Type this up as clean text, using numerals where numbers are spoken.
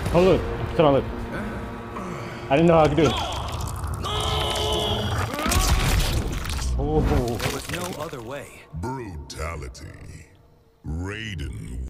Oh look, I'm still on it. I didn't know how I could do it. Oh. There was no other way. Brutality. Raiden